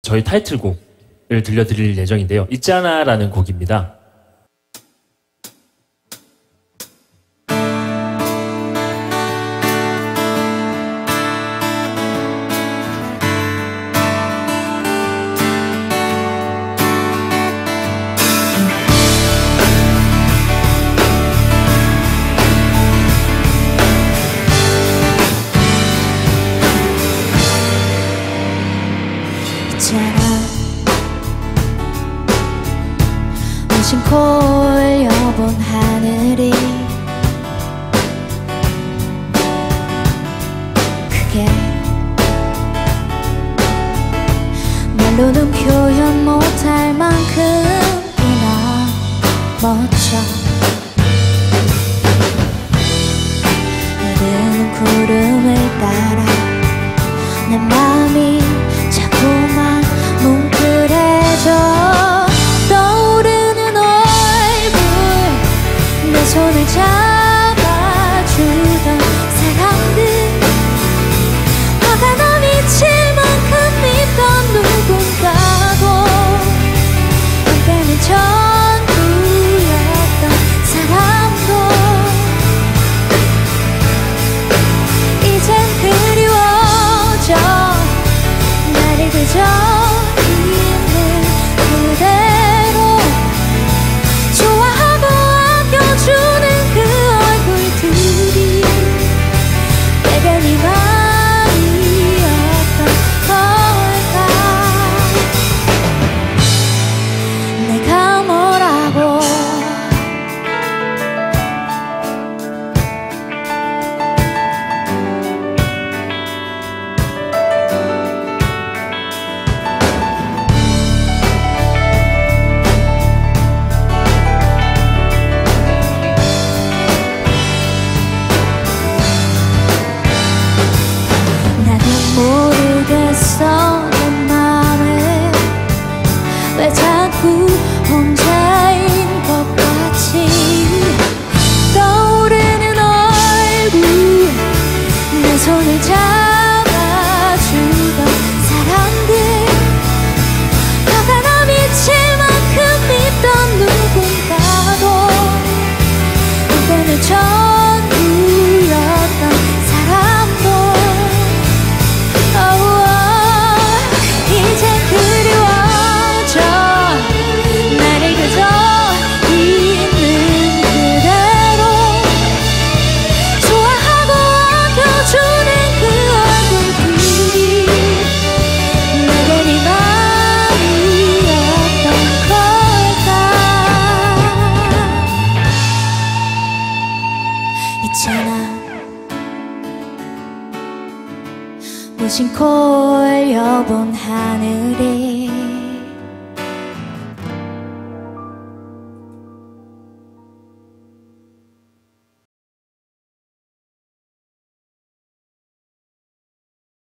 저희 타이틀곡을 들려드릴 예정인데요. 있잖아라는 곡입니다. 무심코 올려본 하늘이 그게 말로는 표현 못할 만큼이나 멋져. 흐르는 구름을 따라 내 마음이 자꾸만 뭉클해져. 손을 잡아주던 사람들, 화가 나 미칠 만큼 밉던 누군가도 한때는 전부였던 사람도 이젠 그리워져. 나를 그저 있는 그대로 좋아하고 주는 그 얼굴들이 내가 네 맘이었던 걸까. 내가 뭐라고 모르겠어. 내 맘에 왜 자꾸 혼자인 것 같지. 떠오르는 얼굴, 내 손을 잡아주던 사람들, 화가 나 미칠 만큼 밉던 누군가도 한때는 전부였던 사람도 이젠 그리워져. 나를 그저 있는 그대로 좋아하고 안겨주는 그 얼굴들이 내게 네 맘이었던 걸까. 있잖아, 무심코 올려본 하늘이